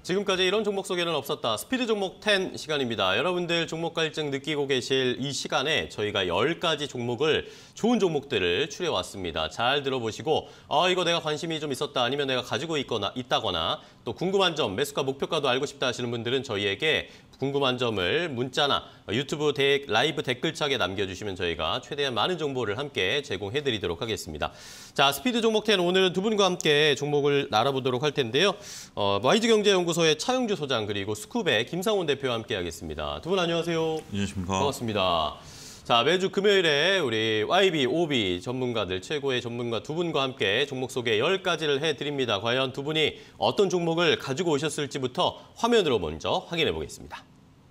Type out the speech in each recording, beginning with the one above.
지금까지 이런 종목 속에는 없었다. 스피드 종목 10 시간입니다. 여러분들 종목 갈증 느끼고 계실 이 시간에 저희가 10가지 종목을 좋은 종목들을 추려왔습니다. 잘 들어보시고 이거 내가 관심이 좀 있었다 아니면 내가 가지고 있다거나 또 궁금한 점, 매수가 목표가도 알고 싶다 하시는 분들은 저희에게 궁금한 점을 문자나 유튜브 라이브 댓글창에 남겨주시면 저희가 최대한 많은 정보를 함께 제공해드리도록 하겠습니다. 자, 스피드 종목 10 오늘은 두 분과 함께 종목을 알아보도록 할 텐데요. YG경제연구소의 차용주 소장 그리고 스쿱의 김상훈 대표와 함께 하겠습니다. 두 분 안녕하세요. 안녕하십니까. 반갑습니다. 자, 매주 금요일에 우리 YB, OB 전문가들, 최고의 전문가 두 분과 함께 종목 소개 10가지를 해드립니다. 과연 두 분이 어떤 종목을 가지고 오셨을지부터 화면으로 먼저 확인해 보겠습니다.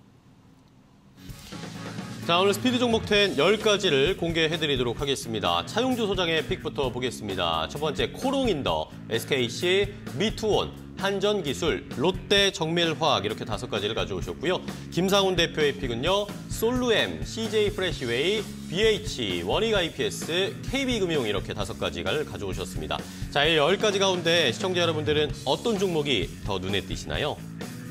자, 오늘 스피드 종목 10 10가지를 공개해드리도록 하겠습니다. 차용주 소장의 픽부터 보겠습니다. 첫 번째 코롱인더, SKC, 미투온, 한전기술, 롯데 정밀화학 이렇게 5가지를 가져오셨고요. 김상훈 대표의 픽은요. 솔루엠, CJ프레시웨이, BH, 원익IPS, KB금융 이렇게 5가지를 가져오셨습니다. 자, 이 10가지 가운데 시청자 여러분들은 어떤 종목이 더 눈에 띄시나요?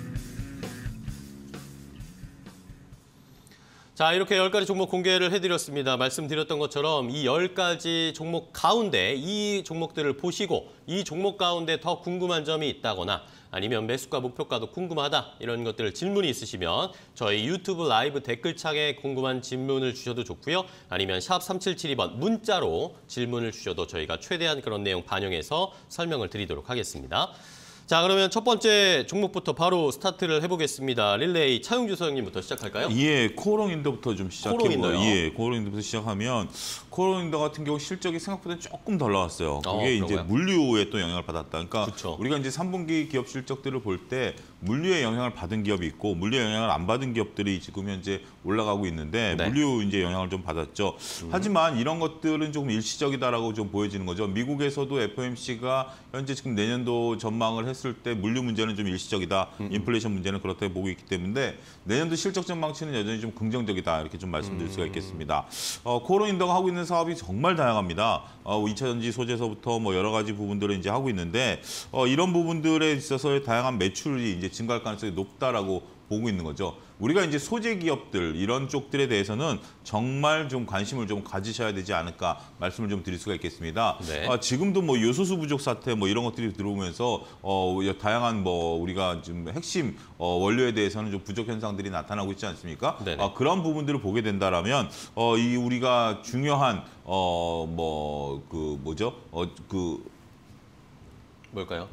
자, 이렇게 10가지 종목 공개를 해드렸습니다. 말씀드렸던 것처럼 이 10가지 종목 가운데 이 종목들을 보시고 이 종목 가운데 더 궁금한 점이 있다거나 아니면 매수가 목표가도 궁금하다 이런 것들 질문이 있으시면 저희 유튜브 라이브 댓글창에 궁금한 질문을 주셔도 좋고요. 아니면 샵 3772번 문자로 질문을 주셔도 저희가 최대한 그런 내용 반영해서 설명을 드리도록 하겠습니다. 자, 그러면 첫 번째 종목부터 바로 스타트를 해보겠습니다. 릴레이 차용주 소장님부터 시작할까요? 예, 코롱인더부터 좀 시작해보고요. 코롱인더요? 예, 코롱인더부터 시작하면 코롱인더 같은 경우 실적이 생각보다 조금 덜 나왔어요. 그게 이제 물류에 또 영향을 받았다. 그러니까 그쵸. 우리가 이제 3분기 기업 실적들을 볼 때 물류에 영향을 받은 기업이 있고 물류에 영향을 안 받은 기업들이 지금 현재 올라가고 있는데 네. 물류 이제 영향을 좀 받았죠. 하지만 이런 것들은 조금 일시적이다라고 좀 보여지는 거죠. 미국에서도 FOMC가 현재 지금 내년도 전망을 했을 때 물류 문제는 좀 일시적이다. 인플레이션 문제는 그렇다고 보고 있기 때문에 내년도 실적 전망치는 여전히 좀 긍정적이다. 이렇게 좀 말씀드릴 수가 있겠습니다. 코롱인더가 하고 있는 사업이 정말 다양합니다. 2차 전지 소재서부터 뭐 여러 가지 부분들을 이제 하고 있는데 이런 부분들에 있어서의 다양한 매출이 이제 증가할 가능성이 높다라고 보고 있는 거죠. 우리가 이제 소재 기업들 이런 쪽들에 대해서는 정말 좀 관심을 좀 가지셔야 되지 않을까 말씀을 좀 드릴 수가 있겠습니다. 네. 지금도 뭐 요소수 부족 사태 뭐 이런 것들이 들어오면서 다양한 뭐 우리가 지금 핵심 원료에 대해서는 좀 부족 현상들이 나타나고 있지 않습니까? 그런 부분들을 보게 된다라면 이 우리가 중요한 뭘까요?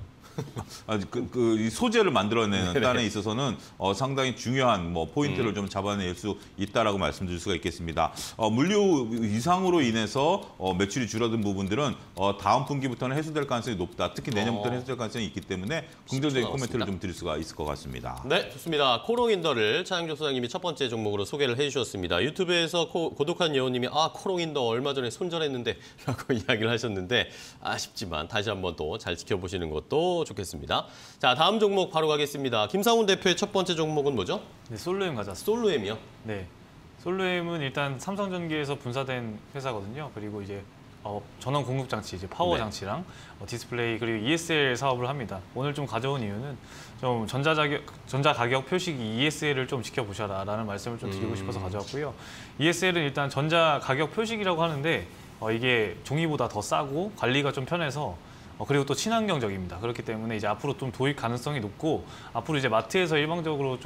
이 소재를 만들어내는 네네. 딴에 있어서는 상당히 중요한 포인트를 좀 잡아낼 수 있다라고 말씀드릴 수가 있겠습니다. 물류 이상으로 인해서 매출이 줄어든 부분들은 다음 분기부터는 해소될 가능성이 높다. 특히 내년부터는 해소될 가능성이 있기 때문에 긍정적인 코멘트를 좀 드릴 수가 있을 것 같습니다. 네, 좋습니다. 코롱인더를 차용주 소장님이 첫 번째 종목으로 소개를 해주셨습니다. 유튜브에서 고독한 여우님이 코롱인더 얼마 전에 손절했는데 라고 이야기를 하셨는데 아쉽지만 다시 한번 또 잘 지켜보시는 것도 좋겠습니다. 자, 다음 종목 바로 가겠습니다. 김상훈 대표의 첫 번째 종목은 뭐죠? 네, 솔루엠 가자. 솔루엠이요? 네, 솔루엠은 일단 삼성전기에서 분사된 회사거든요. 그리고 이제 전원 공급 장치, 이제 파워 네. 장치랑 디스플레이 그리고 ESL 사업을 합니다. 오늘 좀 가져온 이유는 좀 전자 가격 표시기 ESL을 좀 지켜보셔라라는 말씀을 좀 드리고 싶어서 가져왔고요. ESL은 일단 전자 가격 표시기라고 하는데 이게 종이보다 더 싸고 관리가 좀 편해서 그리고 또 친환경적입니다. 그렇기 때문에 이제 앞으로 좀 도입 가능성이 높고 앞으로 이제 마트에서 일반적으로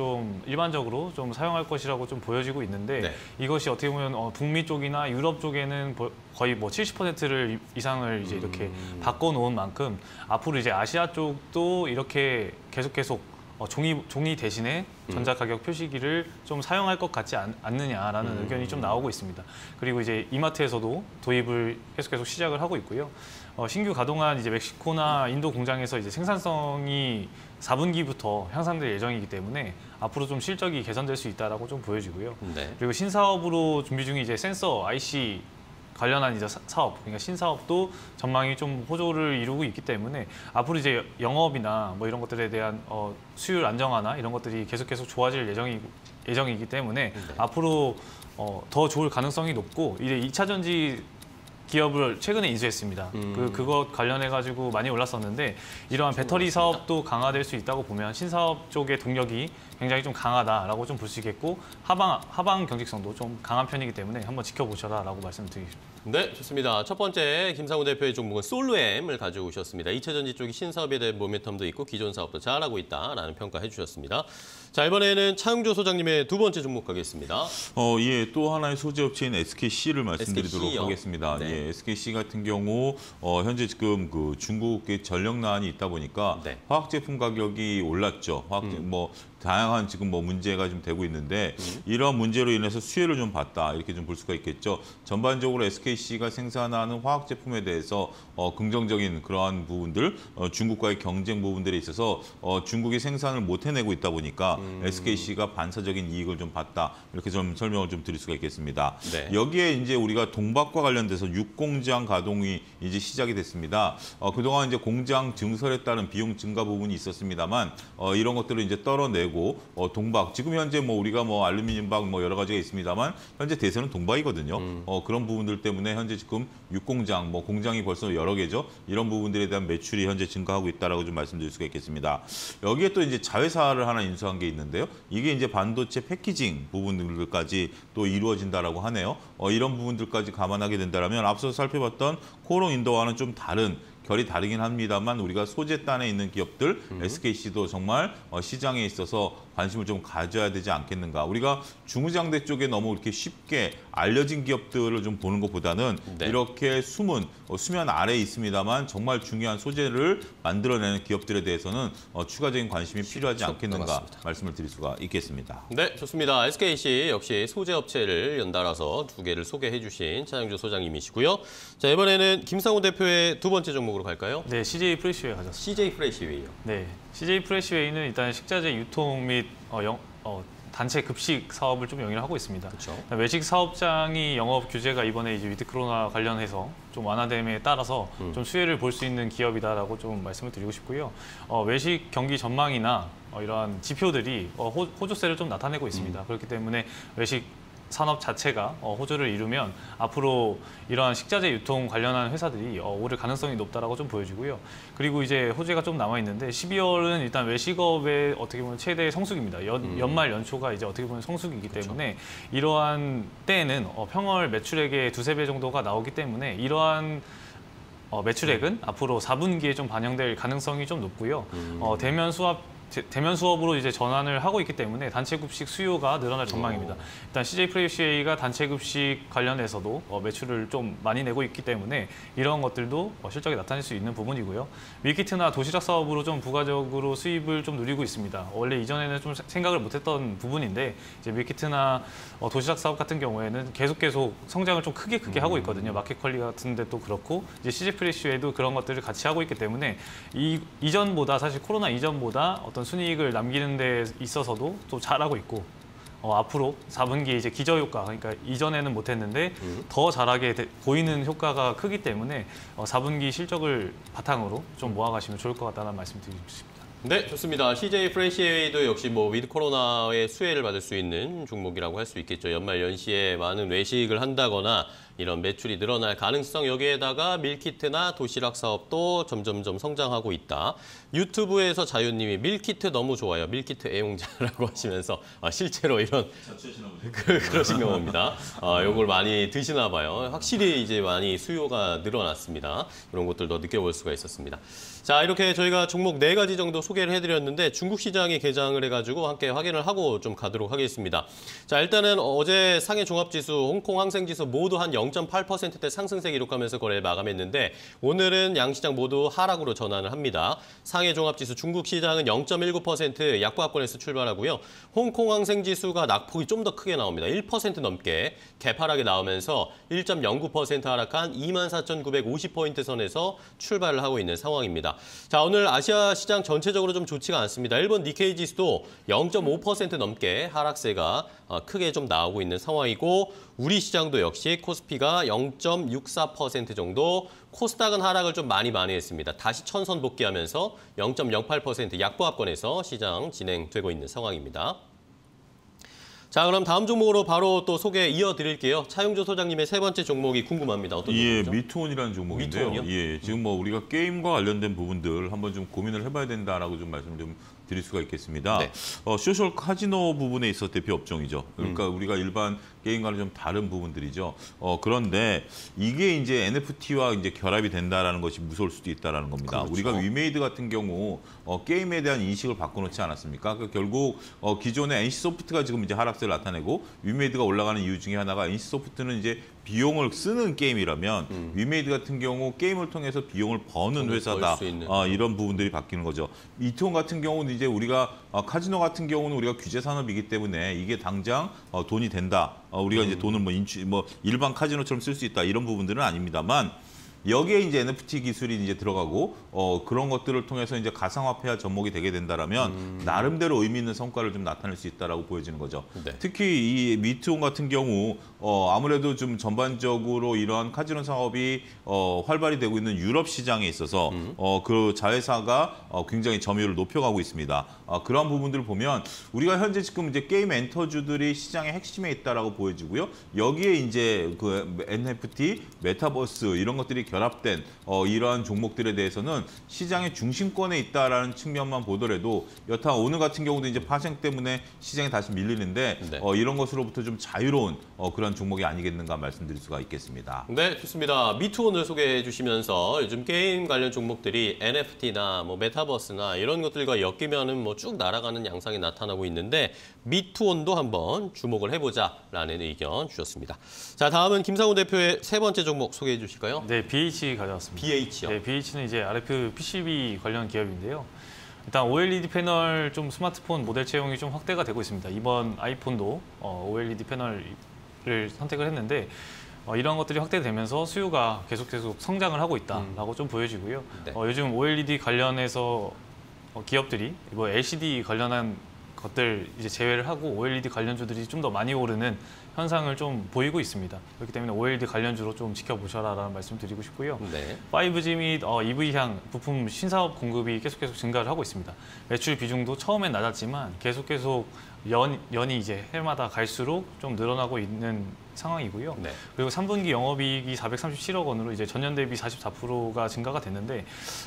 좀 사용할 것이라고 좀 보여지고 있는데 네. 이것이 어떻게 보면 북미 쪽이나 유럽 쪽에는 거의 뭐 70%를 이상을 이제 이렇게 바꿔놓은 만큼 앞으로 이제 아시아 쪽도 이렇게 계속 종이 대신에 전자가격 표시기를 좀 사용할 것 같지 않느냐라는 의견이 좀 나오고 있습니다. 그리고 이제 이마트에서도 도입을 계속 시작을 하고 있고요. 신규 가동한 이제 멕시코나 인도 공장에서 이제 생산성이 4분기부터 향상될 예정이기 때문에 앞으로 좀 실적이 개선될 수 있다라고 좀 보여지고요. 네. 그리고 신사업으로 준비 중인 이제 센서 IC 관련한 이제 사업, 그러니까 신사업도 전망이 좀 호조를 이루고 있기 때문에 앞으로 이제 영업이나 뭐 이런 것들에 대한 수율 안정화나 이런 것들이 계속 좋아질 예정이기 때문에 앞으로 더 좋을 가능성이 높고 이제 2차 전지 기업을 최근에 인수했습니다. 그것 관련해 가지고 많이 올랐었는데 이러한 배터리 사업도 강화될 수 있다고 보면 신사업 쪽의 동력이 굉장히 좀 강하다라고 좀 볼 수 있겠고 하방 경직성도 좀 강한 편이기 때문에 한번 지켜보셔라라고 말씀드리겠습니다. 네, 좋습니다. 첫 번째 김상우 대표의 종목은 솔루엠을 가져오셨습니다. 2차전지 쪽이 신사업에 대한 모멘텀도 있고 기존 사업도 잘하고 있다라는 평가해 주셨습니다. 자, 이번에는 차용조 소장님의 두 번째 종목 가겠습니다. 예, 또 하나의 소재업체인 SKC를 말씀드리도록 SKC 요? 하겠습니다. 네. 예, SKC 같은 경우 현재 지금 그 중국의 전력난이 있다 보니까 네. 화학 제품 가격이 올랐죠. 뭐 다양한 지금 뭐 문제가 좀 되고 있는데 이러한 문제로 인해서 수혜를 좀 봤다 이렇게 좀 볼 수가 있겠죠. 전반적으로 SKC가 생산하는 화학 제품에 대해서 긍정적인 그러한 부분들, 중국과의 경쟁 부분들에 있어서 중국이 생산을 못 해내고 있다 보니까 SKC가 반사적인 이익을 좀 봤다 이렇게 좀 설명을 좀 드릴 수가 있겠습니다. 네. 여기에 이제 우리가 동박과 관련돼서 6공장 가동이 이제 시작이 됐습니다. 그동안 이제 공장 증설에 따른 비용 증가 부분이 있었습니다만 이런 것들을 이제 떨어내고 동박 지금 현재 뭐 우리가 뭐 알루미늄박 뭐 여러 가지가 있습니다만 현재 대세는 동박이거든요. 그런 부분들 때문에 현재 지금 6공장 뭐 공장이 벌써 여러 개죠. 이런 부분들에 대한 매출이 현재 증가하고 있다라고 좀 말씀드릴 수가 있겠습니다. 여기에 또 이제 자회사를 하나 인수한 게 있는데요. 이게 이제 반도체 패키징 부분들까지 또 이루어진다라고 하네요. 이런 부분들까지 감안하게 된다면 앞서 살펴봤던 코오롱 인도와는 좀 다른 결이 다르긴 합니다만 우리가 소재단에 있는 기업들 SKC도 정말 시장에 있어서 관심을 좀 가져야 되지 않겠는가. 우리가 중후장대 쪽에 너무 이렇게 쉽게 알려진 기업들을 좀 보는 것보다는 네. 이렇게 숨은 수면 아래에 있습니다만 정말 중요한 소재를 만들어내는 기업들에 대해서는 추가적인 관심이 필요하지 않겠는가 맞습니다. 말씀을 드릴 수가 있겠습니다. 네, 좋습니다. SKC 역시 소재업체를 연달아서 두 개를 소개해 주신 차영주 소장님이시고요. 자, 이번에는 김상우 대표의 두 번째 종목으로 갈까요? 네, CJ 프레시웨이 가졌습니다. CJ 프레시웨이요. 네, CJ 프레시웨이는 일단 식자재 유통 및 단체 급식 사업을 좀 영위를 하고 있습니다. 그렇죠. 외식 사업장이 영업 규제가 이번에 이제 위드 코로나 관련해서 좀 완화됨에 따라서 좀 수혜를 볼 수 있는 기업이다라고 좀 말씀을 드리고 싶고요. 외식 경기 전망이나 이러한 지표들이 호조세를 좀 나타내고 있습니다. 그렇기 때문에 외식 산업 자체가 호조를 이루면 앞으로 이러한 식자재 유통 관련한 회사들이 오를 가능성이 높다라고 좀 보여지고요. 그리고 이제 호재가 좀 남아 있는데 12월은 일단 외식업의 어떻게 보면 최대 성수기입니다. 연말 연초가 이제 어떻게 보면 성수기이기 때문에 이러한 때에는 평월 매출액의 2~3배 정도가 나오기 때문에 이러한 매출액은 앞으로 4분기에 좀 반영될 가능성이 좀 높고요. 대면 수업으로 이제 전환을 하고 있기 때문에 단체 급식 수요가 늘어날 전망입니다. 일단 CJ 프레시웨이가 단체 급식 관련해서도 매출을 좀 많이 내고 있기 때문에 이런 것들도 실적에 나타낼 수 있는 부분이고요. 밀키트나 도시락 사업으로 좀 부가적으로 수입을 좀 누리고 있습니다. 원래 이전에는 좀 생각을 못했던 부분인데 이제 밀키트나 도시락 사업 같은 경우에는 계속 성장을 좀 크게 하고 있거든요. 마켓컬리 같은 데도 그렇고 이제 CJ 프레시웨이도 그런 것들을 같이 하고 있기 때문에 이전보다 사실 코로나 이전보다 어떤 순이익을 남기는 데 있어서도 또 잘하고 있고 앞으로 4분기에 이제 기저효과, 그러니까 이전에는 못했는데 더 잘하게 보이는 효과가 크기 때문에 4분기 실적을 바탕으로 좀 모아가시면 좋을 것 같다는 말씀 드리고 싶습니다. 네, 좋습니다. CJ 프레시웨이도 역시 뭐 위드 코로나의 수혜를 받을 수 있는 종목이라고 할 수 있겠죠. 연말 연시에 많은 외식을 한다거나 이런 매출이 늘어날 가능성, 여기에다가 밀키트나 도시락 사업도 점점점 성장하고 있다. 유튜브에서 자유님이 밀키트 너무 좋아요. 밀키트 애용자라고 하시면서 실제로 이런 그러신 경우입니다. 요걸 많이 드시나 봐요. 확실히 이제 많이 수요가 늘어났습니다. 이런 것들도 느껴볼 수가 있었습니다. 자, 이렇게 저희가 종목 4가지 정도 소개를 해드렸는데 중국 시장이 개장을 해가지고 함께 확인을 하고 좀 가도록 하겠습니다. 자, 일단은 어제 상해 종합지수, 홍콩 항생지수 모두 한 0.8%대 상승세 기록하면서 거래를 마감했는데 오늘은 양시장 모두 하락으로 전환을 합니다. 상해 종합지수 중국 시장은 0.19% 약보합권에서 출발하고요. 홍콩 항생지수가 낙폭이 좀 더 크게 나옵니다. 1% 넘게 개파락이 나오면서 1.09% 하락한 24,950포인트 선에서 출발을 하고 있는 상황입니다. 자, 오늘 아시아 시장 전체적으로 좀 좋지가 않습니다. 일본 니케이 지수도 0.5% 넘게 하락세가 크게 좀 나오고 있는 상황이고 우리 시장도 역시 코스피가 0.64% 정도, 코스닥은 하락을 좀 많이 했습니다. 다시 천선 복귀하면서 0.08% 약보합권에서 시장 진행되고 있는 상황입니다. 자, 그럼 다음 종목으로 바로 또 소개 이어드릴게요. 차용조 소장님의 세 번째 종목이 궁금합니다. 어떤 예, 종목이죠? 미투온이라는 종목인데요. 미투온이요? 예, 지금 뭐 우리가 게임과 관련된 부분들 한번 좀 고민을 해봐야 된다라고 좀 말씀을 좀 드릴 수가 있겠습니다. 네. 소셜 카지노 부분에 있어 대표 업종이죠. 그러니까 우리가 일반 게임과는 좀 다른 부분들이죠. 그런데 이게 이제 NFT와 이제 결합이 된다라는 것이 무서울 수도 있다라는 겁니다. 그렇죠. 우리가 위메이드 같은 경우 게임에 대한 인식을 바꿔놓지 않았습니까? 그러니까 결국 기존의 NC소프트가 지금 이제 하락세를 나타내고 위메이드가 올라가는 이유 중에 하나가 NC소프트는 이제 비용을 쓰는 게임이라면 위메이드 같은 경우 게임을 통해서 비용을 버는 회사다. 벌 수 있는. 이런 부분들이 바뀌는 거죠. 미투온 같은 경우는 이제 우리가 카지노 같은 경우는 우리가 규제 산업이기 때문에 이게 당장 돈이 된다. 우리가 이제 돈을 뭐 일반 카지노처럼 쓸 수 있다. 이런 부분들은 아닙니다만 여기에 이제 NFT 기술이 이제 들어가고 그런 것들을 통해서 이제 가상화폐화 접목이 되게 된다라면 나름대로 의미 있는 성과를 좀 나타낼 수 있다라고 보여지는 거죠. 네. 특히 이 미투온 같은 경우 아무래도 좀 전반적으로 이러한 카지노 사업이 활발히 되고 있는 유럽 시장에 있어서 그 자회사가 굉장히 점유율을 높여가고 있습니다. 그런 부분들을 보면 우리가 현재 지금 이제 게임 엔터주들이 시장의 핵심에 있다라고 보여지고요. 여기에 이제 그 NFT, 메타버스 이런 것들이 결합된 이러한 종목들에 대해서는 시장의 중심권에 있다라는 측면만 보더라도 여타 오늘 같은 경우도 이제 파생 때문에 시장에 다시 밀리는데 네. 이런 것으로부터 좀 자유로운 그런 종목이 아니겠는가 말씀드릴 수가 있겠습니다. 네, 좋습니다. 미투온을 소개해 주시면서 요즘 게임 관련 종목들이 NFT나 뭐 메타버스나 이런 것들과 엮이면은 뭐 쭉 날아가는 양상이 나타나고 있는데 미투온도 한번 주목을 해보자라는 의견 주셨습니다. 자, 다음은 김상훈 대표의 세 번째 종목 소개해 주실까요? 네, BH 가져왔습니다. BH요. 네, BH는 이제 RF PCB 관련 기업인데요. 일단 OLED 패널 좀 스마트폰 모델 채용이 좀 확대가 되고 있습니다. 이번 아이폰도 OLED 패널을 선택을 했는데 이런 것들이 확대되면서 수요가 계속 성장을 하고 있다라고 좀 보여지고요. 네. 요즘 OLED 관련해서 기업들이 뭐 LCD 관련한 것들 이제 제외를 하고 OLED 관련주들이 좀 더 많이 오르는 현상을 좀 보이고 있습니다. 그렇기 때문에 OLED 관련주로 좀 지켜보셔라라는 말씀 드리고 싶고요. 네. 5G 및 EV향 부품 신사업 공급이 계속 증가를 하고 있습니다. 매출 비중도 처음엔 낮았지만 계속 연이 이제 해마다 갈수록 좀 늘어나고 있는 상황이고요. 네. 그리고 3분기 영업이익이 437억 원으로 이제 전년 대비 44%가 증가가 됐는데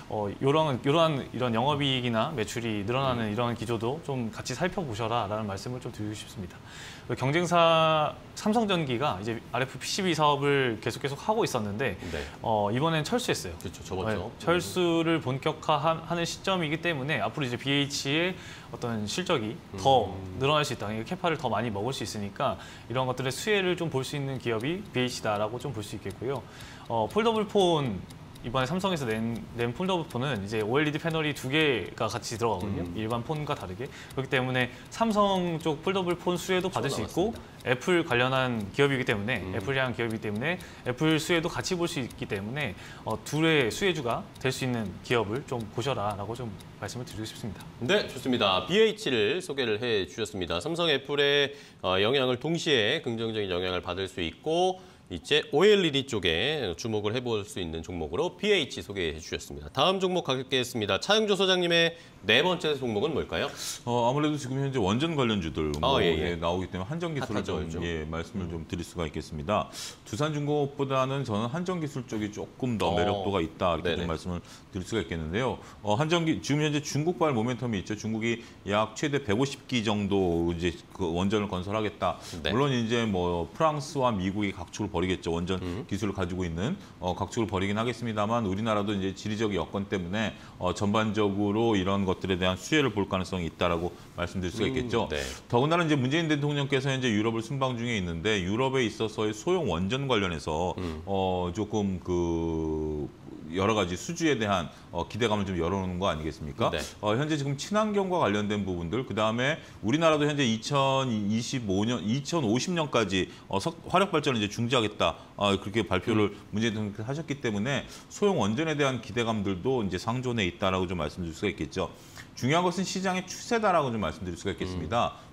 이런 영업이익이나 매출이 늘어나는 이런 기조도 좀 같이 살펴보셔라라는 말씀을 좀 드리고 싶습니다. 경쟁사 삼성전기가 이제 RF PCB 사업을 계속 하고 있었는데 네. 이번엔 철수했어요. 그렇죠. 접었죠. 네, 철수를 본격화하는 시점이기 때문에 앞으로 이제 BH의 어떤 실적이 더 늘어날 수 있다. 캐파를 더 많이 먹을 수 있으니까 이런 것들의 수혜를 좀 볼 수 있는 기업이 BH다라고 좀 볼 수 있겠고요. 폴더블 폰 이번에 삼성에서 낸 폴더블 폰은 이제 OLED 패널이 2개가 같이 들어가거든요. 일반 폰과 다르게. 그렇기 때문에 삼성 쪽 폴더블 폰 수혜도 받을 수 있고 애플 관련한 기업이기 때문에 애플이라는 기업이기 때문에 애플 수혜도 같이 볼 수 있기 때문에 둘의 수혜주가 될 수 있는 기업을 좀 보셔라라고 좀 말씀을 드리고 싶습니다. 네, 좋습니다. BH를 소개를 해 주셨습니다. 삼성, 애플의 영향을 동시에 긍정적인 영향을 받을 수 있고 이제 OLED 쪽에 주목을 해볼 수 있는 종목으로 BH 소개해 주셨습니다. 다음 종목 가겠습니다. 차용조 소장님의 네 번째 종목은 뭘까요? 아무래도 지금 현재 원전 관련주들 예. 나오기 때문에 한전기술을 핫하죠, 좀 요즘. 말씀을 좀 드릴 수가 있겠습니다. 두산중공업보다는 저는 한전기술 쪽이 조금 더 매력도가 있다 이렇게 네네. 좀 말씀을 드릴 수가 있겠는데요. 지금 현재 중국발 모멘텀이 있죠. 중국이 약 최대 150기 정도 이제 그 원전을 건설하겠다. 네. 물론 이제 뭐 프랑스와 미국이 각축을 벌이겠죠. 원전 기술을 가지고 있는 각축을 벌이긴 하겠습니다만 우리나라도 이제 지리적 여건 때문에 전반적으로 이런 것들에 대한 수혜를 볼 가능성이 있다라고 말씀드릴 수가 있겠죠. 네. 더군다나 이제 문재인 대통령께서 현재 유럽을 순방 중에 있는데 유럽에 있어서의 소형 원전 관련해서 조금 그 여러 가지 수주에 대한 기대감을 좀 열어놓는 거 아니겠습니까? 네. 현재 지금 친환경과 관련된 부분들, 그 다음에 우리나라도 현재 2050년까지 화력 발전을 이제 중지하겠다 그렇게 발표를 문재인 대통령께서 하셨기 때문에 소형 원전에 대한 기대감들도 이제 상존해 있다라고 좀 말씀드릴 수가 있겠죠. 중요한 것은 시장의 추세다라고 좀 말씀드릴 수가 있겠습니다.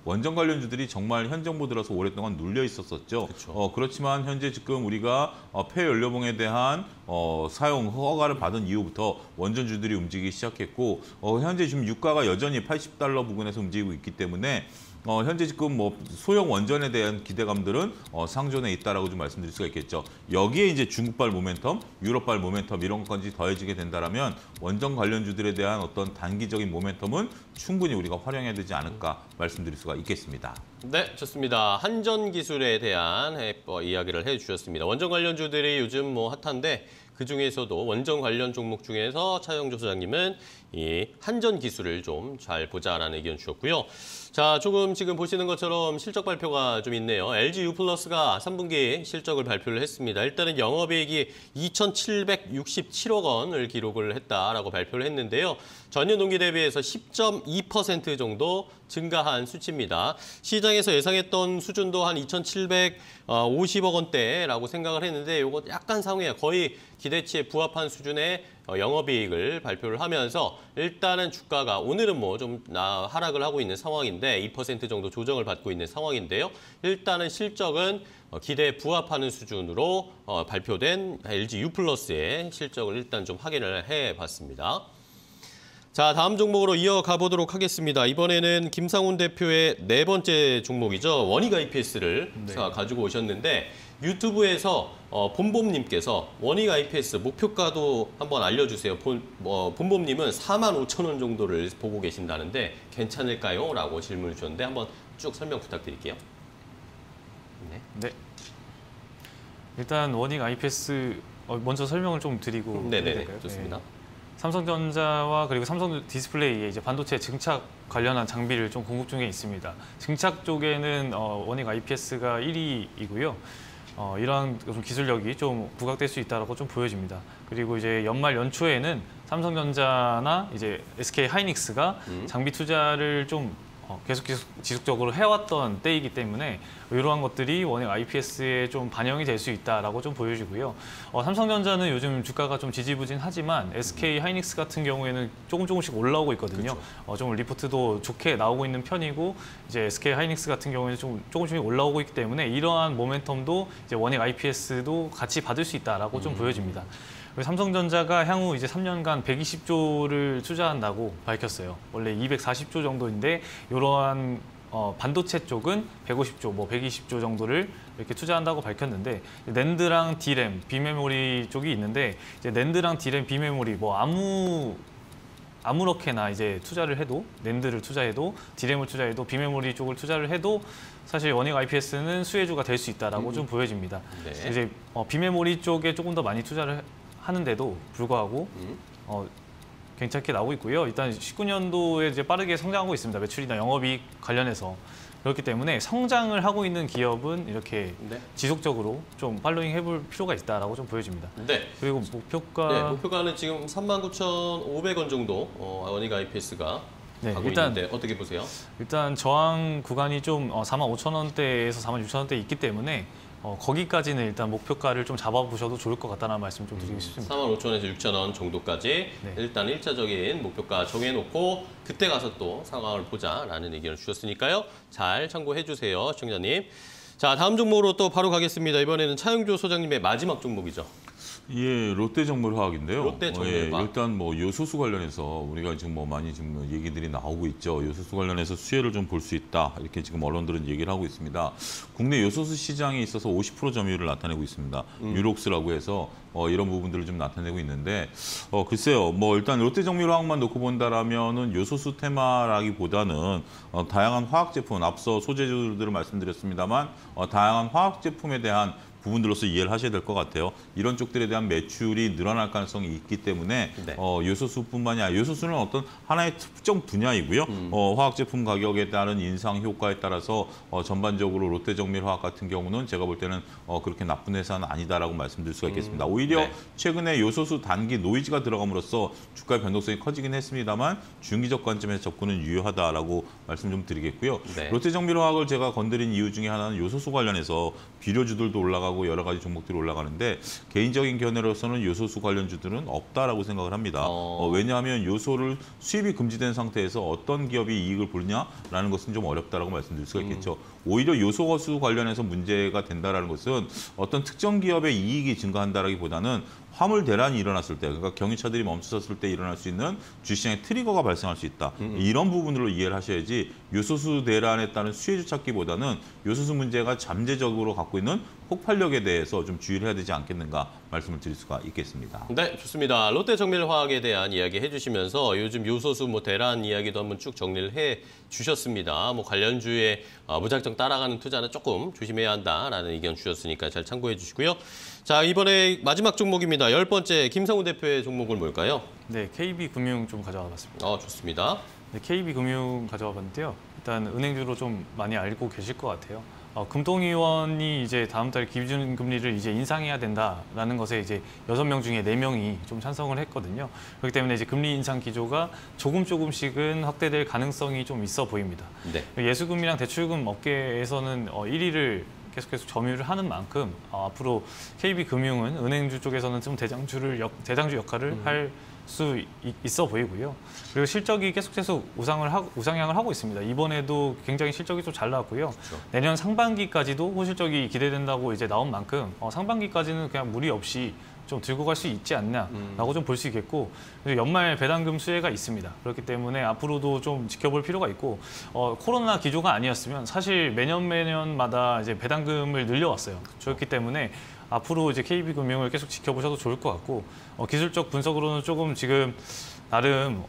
원전 관련주들이 정말 현 정부 들어서 오랫동안 눌려 있었었죠. 그렇죠. 그렇지만 현재 지금 우리가 폐연료봉에 대한 사용 허가를 받은 이후부터 원전주들이 움직이기 시작했고 현재 지금 유가가 여전히 80달러 부근에서 움직이고 있기 때문에 현재 지금 뭐 소형 원전에 대한 기대감들은 상존해 있다라고 좀 말씀드릴 수가 있겠죠. 여기에 이제 중국발 모멘텀, 유럽발 모멘텀 이런 것까지 더해지게 된다라면 원전 관련주들에 대한 어떤 단기적인 모멘텀은 충분히 우리가 활용해야 되지 않을까 말씀드릴 수가 있겠습니다. 네, 좋습니다. 한전 기술에 대한 이야기를 해주셨습니다. 원전 관련주들이 요즘 뭐 핫한데 그중에서도 원전 관련 종목 중에서 차영조 소장님은 이 한전 기술을 좀 잘 보자라는 의견 주셨고요. 자, 조금 지금 보시는 것처럼 실적 발표가 좀 있네요. LG U+가 3분기 실적을 발표를 했습니다. 일단은 영업이익이 2,767억 원을 기록을 했다라고 발표를 했는데요. 전년 동기 대비해서 10.2% 정도 증가한 수치입니다. 시장에서 예상했던 수준도 한 2,750억 원대라고 생각을 했는데 이거 약간 상회야. 거의 기대치에 부합한 수준의 영업이익을 발표를 하면서 일단은 주가가 오늘은 뭐 좀 하락을 하고 있는 상황인데 2% 정도 조정을 받고 있는 상황인데요. 일단은 실적은 기대에 부합하는 수준으로 발표된 LG U+의 실적을 일단 좀 확인을 해봤습니다. 자, 다음 종목으로 이어가 보도록 하겠습니다. 이번에는 김상훈 대표의 네 번째 종목이죠. 원익 IPS를 가지고 오셨는데 유튜브에서 봄봄님께서 원익 IPS 목표가도 한번 알려주세요. 봄봄님은 45,000원 정도를 보고 계신다는데 괜찮을까요? 라고 질문을 주셨는데 한번 쭉 설명 부탁드릴게요. 네. 일단 원익 IPS 먼저 설명을 좀 드리고 네네, 될까요? 좋습니다. 네. 삼성전자와 그리고 삼성 디스플레이에 이제 반도체 증착 관련한 장비를 좀 공급 중에 있습니다. 증착 쪽에는 원익 IPS가 1위이고요. 이러한 좀 기술력이 좀 부각될 수 있다라고 좀 보여집니다. 그리고 이제 연말 연초에는 삼성전자나 이제 SK 하이닉스가 장비 투자를 좀 계속 지속적으로 해왔던 때이기 때문에 이러한 것들이 원익 IPS에 좀 반영이 될 수 있다라고 좀 보여지고요. 삼성전자는 요즘 주가가 좀 지지부진하지만 SK 하이닉스 같은 경우에는 조금씩 올라오고 있거든요. 좀 리포트도 좋게 나오고 있는 편이고 이제 SK 하이닉스 같은 경우에는 좀 조금씩 올라오고 있기 때문에 이러한 모멘텀도 이제 원익 IPS도 같이 받을 수 있다라고 좀 보여집니다. 삼성전자가 향후 이제 3년간 120조를 투자한다고 밝혔어요. 원래 240조 정도인데 이러한 반도체 쪽은 150조, 120조 정도를 이렇게 투자한다고 밝혔는데 낸드랑 D램, 비메모리 쪽이 있는데 이제 낸드랑 D램, 비메모리 아무렇게나 이제 투자를 해도 낸드를 투자해도 D램을 투자해도 비메모리 쪽을 투자를 해도 사실 원익 IPS는 수혜주가 될 수 있다라고 좀 보여집니다. 네. 이제 비메모리 쪽에 조금 더 많이 투자를 하는데도 불구하고 괜찮게 나오고 있고요. 일단 19년도에 이제 빠르게 성장하고 있습니다. 매출이나 영업이익 관련해서. 그렇기 때문에 성장을 하고 있는 기업은 이렇게 지속적으로 좀 팔로잉 해볼 필요가 있다라고 좀 보여집니다. 네. 그리고 목표가는 지금 39,500원 정도 원익 IPS가 가고 있는데 어떻게 보세요? 일단 저항 구간이 좀 45,000원대에서 46,000원대 있기 때문에 거기까지는 일단 목표가를 좀 잡아보셔도 좋을 것 같다는 말씀 좀 드리고 싶습니다. 45,000원에서 6,000원 정도까지 일단 1차적인 목표가 정해놓고 그때 가서 또 상황을 보자라는 의견을 주셨으니까요. 잘 참고해 주세요, 시청자님. 자, 다음 종목으로 또 바로 가겠습니다. 이번에는 차영조 소장님의 마지막 종목이죠. 예, 롯데정밀화학인데요. 롯데정밀화학. 일단 뭐 요소수 관련해서 우리가 지금 많이 지금 얘기들이 나오고 있죠. 요소수 관련해서 수혜를 좀 볼 수 있다. 이렇게 지금 언론들은 얘기를 하고 있습니다. 국내 요소수 시장에 있어서 50% 점유율을 나타내고 있습니다. 유록스라고 해서 이런 부분들을 좀 나타내고 있는데 글쎄요. 뭐 일단 롯데정밀화학만 놓고 본다라면은 요소수 테마라기보다는 다양한 화학 제품, 앞서 소재주들을 말씀드렸습니다만 다양한 화학 제품에 대한 부분들로서 이해를 하셔야 될 것 같아요. 이런 쪽들에 대한 매출이 늘어날 가능성이 있기 때문에 요소수뿐만이 아니라 요소수는 어떤 하나의 특정 분야이고요. 화학 제품 가격에 따른 인상 효과에 따라서 전반적으로 롯데정밀화학 같은 경우는 제가 볼 때는 그렇게 나쁜 회사는 아니다라고 말씀드릴 수가 있겠습니다. 오히려 최근에 요소수 단기 노이즈가 들어감으로써 주가의 변동성이 커지긴 했습니다만 중기적 관점에서 접근은 유효하다라고 말씀 좀 드리겠고요. 롯데정밀화학을 제가 건드린 이유 중에 하나는 요소수 관련해서 비료주들도 올라가 올라가고 여러 가지 종목들이 올라가는데 개인적인 견해로서는 요소수 관련주들은 없다라고 생각을 합니다. 왜냐하면 요소를 수입이 금지된 상태에서 어떤 기업이 이익을 보느냐라는 것은 좀 어렵다라고 말씀드릴 수가 있겠죠. 오히려 요소수 관련해서 문제가 된다라는 것은 어떤 특정 기업의 이익이 증가한다라기보다는 화물 대란이 일어났을 때, 그러니까 경유차들이 멈춰섰을 때 일어날 수 있는 주시장의 트리거가 발생할 수 있다. 이런 부분으로 이해를 하셔야지 요소수 대란에 따른 수혜주 찾기보다는 요소수 문제가 잠재적으로 갖고 있는 폭발력에 대해서 좀 주의를 해야 되지 않겠는가 말씀을 드릴 수가 있겠습니다. 네, 좋습니다. 롯데정밀화학에 대한 이야기 해주시면서 요즘 요소수 대란 이야기도 한번 쭉 정리를 해주셨습니다. 관련주에 무작정 따라가는 투자는 조금 조심해야 한다라는 의견 주셨으니까 잘 참고해 주시고요. 자, 이번에 마지막 종목입니다. 10번째 김성우 대표의 종목은 뭘까요? 네, KB금융 좀 가져와 봤습니다. 좋습니다. 네, KB금융 가져와 봤는데요. 일단 은행주로 좀 많이 알고 계실 것 같아요. 금통위원이 이제 다음 달 기준금리를 이제 인상해야 된다라는 것에 이제 6명 중에 4명이 좀 찬성을 했거든요. 그렇기 때문에 이제 금리 인상 기조가 조금씩은 확대될 가능성이 좀 있어 보입니다. 네. 예수금이랑 대출금 업계에서는 1위를 계속 점유를 하는 만큼 앞으로 KB금융은 은행주 쪽에서는 좀 대장주 역할을 할 수 있어 보이고요. 그리고 실적이 계속 우상향을 하고 있습니다. 이번에도 굉장히 실적이 좀 잘 나왔고요. 그렇죠. 내년 상반기까지도 호실적이 기대된다고 이제 나온 만큼 상반기까지는 그냥 무리 없이 좀 들고 갈 수 있지 않냐라고 좀 볼 수 있겠고, 그리고 연말 배당금 수혜가 있습니다. 그렇기 때문에 앞으로도 좀 지켜볼 필요가 있고, 코로나 기조가 아니었으면 사실 매년마다 이제 배당금을 늘려왔어요. 그렇기 때문에 앞으로 이제 KB금융을 계속 지켜보셔도 좋을 것 같고, 기술적 분석으로는 조금 지금 나름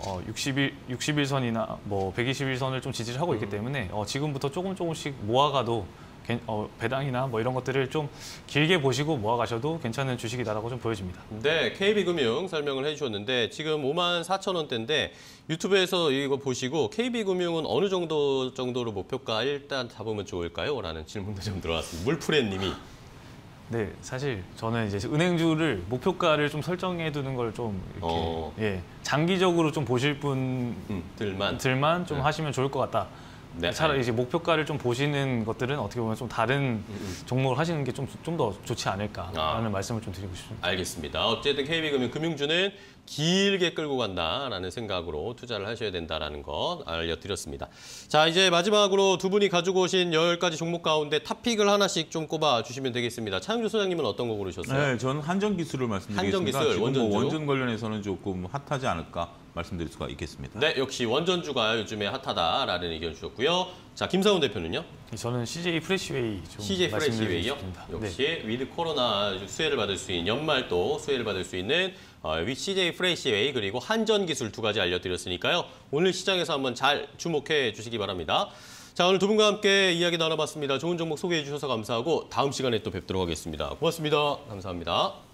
61선이나 121선을 좀 지지를 하고 있기 때문에 지금부터 조금씩 모아가도 배당이나 이런 것들을 좀 길게 보시고 모아가셔도 괜찮은 주식이다라고 좀 보여집니다. 네, KB금융 설명을 해주셨는데 지금 54,000원대인데 유튜브에서 이거 보시고 KB금융은 어느 정도로 목표가 일단 잡으면 좋을까요? 라는 질문도 좀 들어왔습니다. 물프렌님이. 네, 사실 저는 이제 은행주를 목표가를 좀 설정해 두는 걸 좀 이렇게 장기적으로 좀 보실 분들만 좀 네. 하시면 좋을 것 같다. 네, 차라리 이제 목표가를 좀 보시는 것들은 어떻게 보면 좀 다른 종목을 하시는 게 좀 더 좋지 않을까라는 말씀을 좀 드리고 싶습니다. 알겠습니다. 어쨌든 KB금융 금융주는 길게 끌고 간다라는 생각으로 투자를 하셔야 된다라는 거 알려드렸습니다. 자, 이제 마지막으로 두 분이 가지고 오신 10가지 종목 가운데 탑픽을 하나씩 좀 꼽아주시면 되겠습니다. 차영주 소장님은 어떤 거 고르셨어요? 네, 저는 한전기술을 말씀드리겠습니다. 한전기술, 지금 원전주. 원전 관련해서는 조금 핫하지 않을까 말씀드릴 수가 있겠습니다. 네, 역시 원전주가 요즘에 핫하다라는 의견 주셨고요. 자, 김상훈 대표는요? 저는 CJ 프레시웨이 좀 CJ 말씀드리고 프레시웨이요? 싶습니다. 역시 위드 코로나 수혜를 받을 수 있는 연말 또 수혜를 받을 수 있는 CJ 프레시웨이 그리고 한전기술 두 가지 알려드렸으니까요. 오늘 시장에서 한번 잘 주목해 주시기 바랍니다. 자, 오늘 두 분과 함께 이야기 나눠봤습니다. 좋은 종목 소개해 주셔서 감사하고 다음 시간에 또 뵙도록 하겠습니다. 고맙습니다. 감사합니다.